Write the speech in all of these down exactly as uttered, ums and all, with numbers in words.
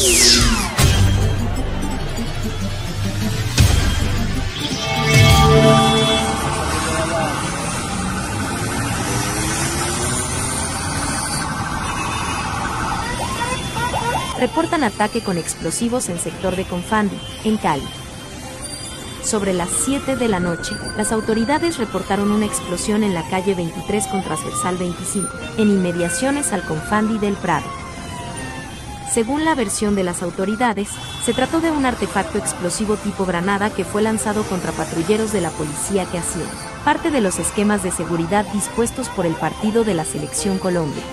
Reportan ataque con explosivos en sector de Confandi, en Cali. Sobre las siete de la noche, las autoridades reportaron una explosión en la calle veintitrés con transversal veinticinco, en inmediaciones al Confandi del Prado. Según la versión de las autoridades, se trató de un artefacto explosivo tipo granada que fue lanzado contra patrulleros de la policía que hacían parte de los esquemas de seguridad dispuestos por el partido de la Selección Colombia.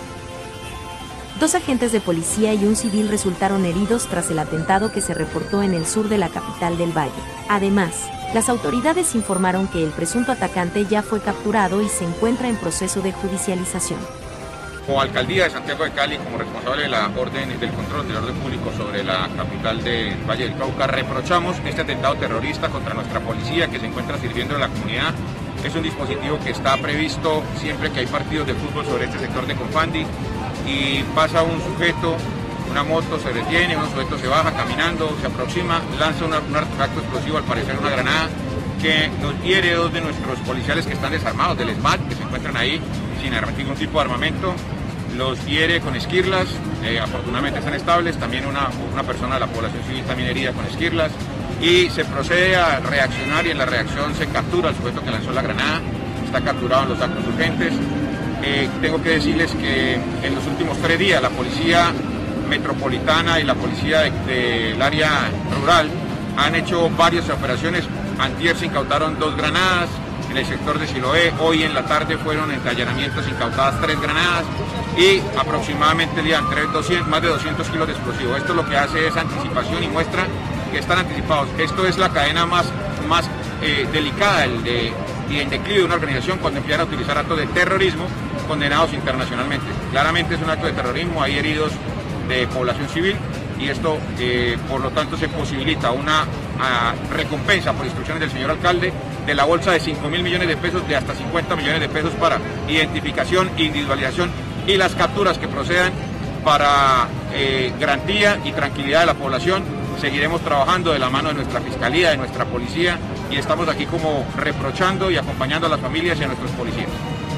Dos agentes de policía y un civil resultaron heridos tras el atentado que se reportó en el sur de la capital del Valle. Además, las autoridades informaron que el presunto atacante ya fue capturado y se encuentra en proceso de judicialización. Como Alcaldía de Santiago de Cali, como responsable de la orden del control del orden público sobre la capital del Valle del Cauca, reprochamos este atentado terrorista contra nuestra policía que se encuentra sirviendo a la comunidad. Es un dispositivo que está previsto siempre que hay partidos de fútbol sobre este sector de Confandi y pasa un sujeto, una moto se detiene, un sujeto se baja caminando, se aproxima, lanza una, un artefacto explosivo, al parecer una granada, que nos hiere dos de nuestros policiales que están desarmados, del SMAT, que se encuentran ahí sin ningún tipo de armamento, los hiere con esquirlas, eh, afortunadamente están estables, también una, una persona de la población civil también herida con esquirlas, y se procede a reaccionar y en la reacción se captura al sujeto que lanzó la granada, está capturado en los actos urgentes. Eh, tengo que decirles que en los últimos tres días la policía metropolitana y la policía de, de, del área rural han hecho varias operaciones. Antier se incautaron dos granadas en el sector de Siloé, hoy en la tarde fueron en allanamientos incautadas tres granadas y aproximadamente entre doscientos, más de doscientos kilos de explosivos. Esto lo que hace es anticipación y muestra que están anticipados. Esto es la cadena más, más eh, delicada el de, y en declive de una organización cuando empiezan a utilizar actos de terrorismo condenados internacionalmente. Claramente es un acto de terrorismo, hay heridos de población civil y esto eh, por lo tanto se posibilita una a, recompensa por instrucciones del señor alcalde de la bolsa de cinco mil millones de pesos de hasta cincuenta millones de pesos para identificación, individualización y las capturas que procedan para eh, garantía y tranquilidad de la población. Seguiremos trabajando de la mano de nuestra fiscalía, de nuestra policía y estamos aquí como reprochando y acompañando a las familias y a nuestros policías.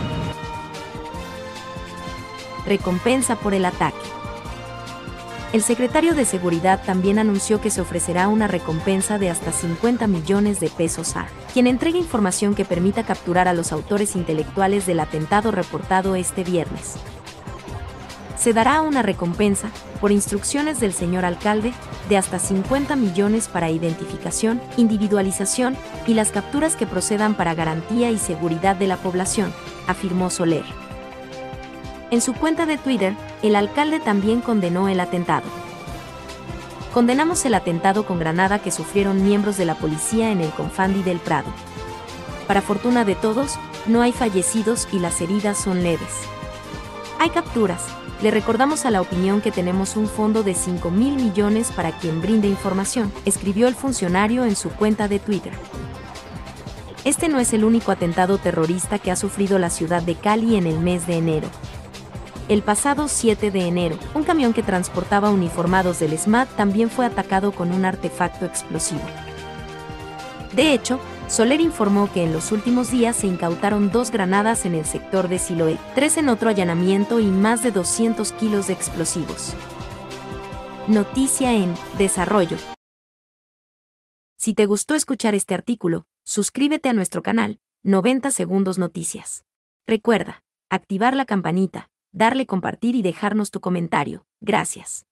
Recompensa por el ataque. El secretario de Seguridad también anunció que se ofrecerá una recompensa de hasta cincuenta millones de pesos a quien entregue información que permita capturar a los autores intelectuales del atentado reportado este viernes. Se dará una recompensa, por instrucciones del señor alcalde, de hasta cincuenta millones para identificación, individualización y las capturas que procedan para garantía y seguridad de la población, afirmó Soler. En su cuenta de Twitter, el alcalde también condenó el atentado. Condenamos el atentado con granada que sufrieron miembros de la policía en el Confandi del Prado. Para fortuna de todos, no hay fallecidos y las heridas son leves. Hay capturas. Le recordamos a la opinión que tenemos un fondo de cinco mil millones para quien brinde información, escribió el funcionario en su cuenta de Twitter. Este no es el único atentado terrorista que ha sufrido la ciudad de Cali en el mes de enero. El pasado siete de enero, un camión que transportaba uniformados del SMAT también fue atacado con un artefacto explosivo. De hecho, Soler informó que en los últimos días se incautaron dos granadas en el sector de Siloé, tres en otro allanamiento y más de doscientos kilos de explosivos. Noticia en desarrollo. Si te gustó escuchar este artículo, suscríbete a nuestro canal, noventa Segundos Noticias. Recuerda, activar la campanita, darle compartir y dejarnos tu comentario. Gracias.